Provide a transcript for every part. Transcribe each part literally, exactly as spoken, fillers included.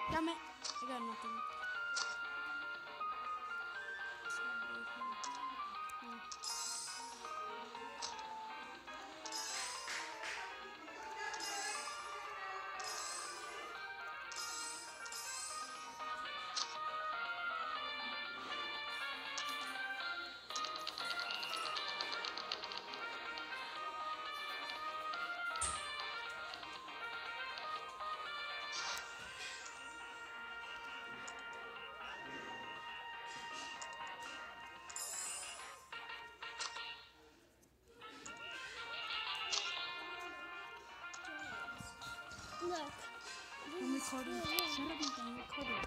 Damn it. I got nothing. Look. I'm recording. Shut up, I'm recording.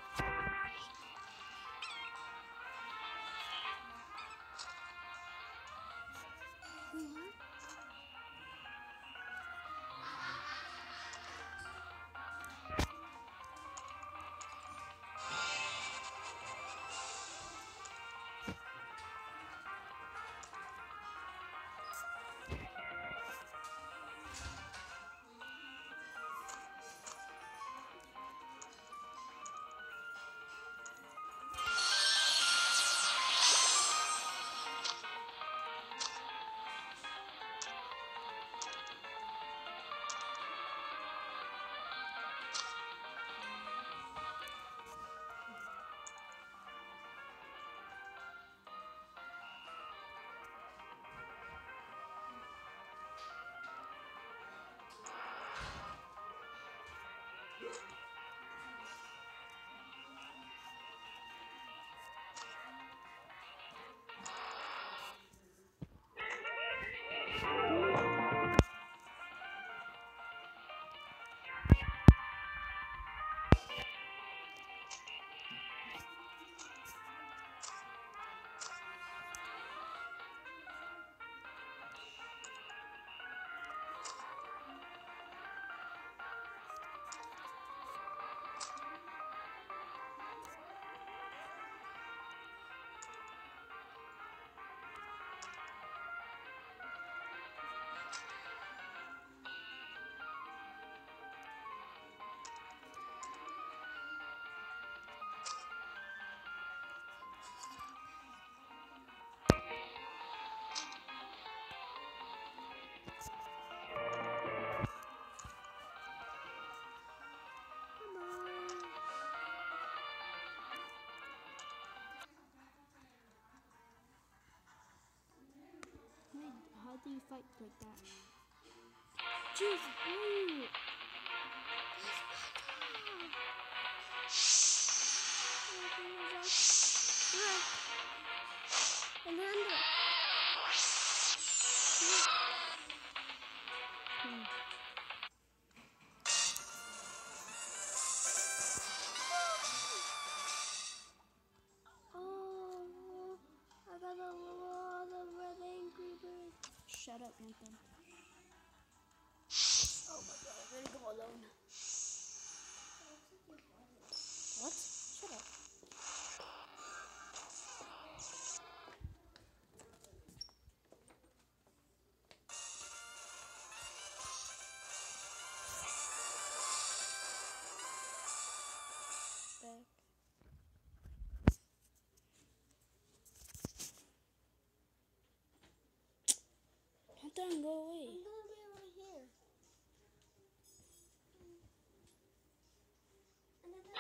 How do you fight like that? Jesus, woo! Fernando. Hmm. Oh, I got a lot of red angry birds. Shut up, Nathan. Oh my god, I'm gonna go alone. What? Shut up. Back. Nathan, go away. I'm gonna be right here. And then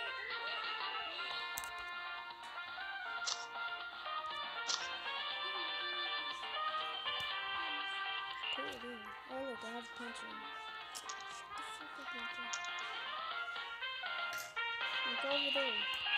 Put it in. Oh look, I have a punch in. Shut the fuck up, Nathan. Like over there.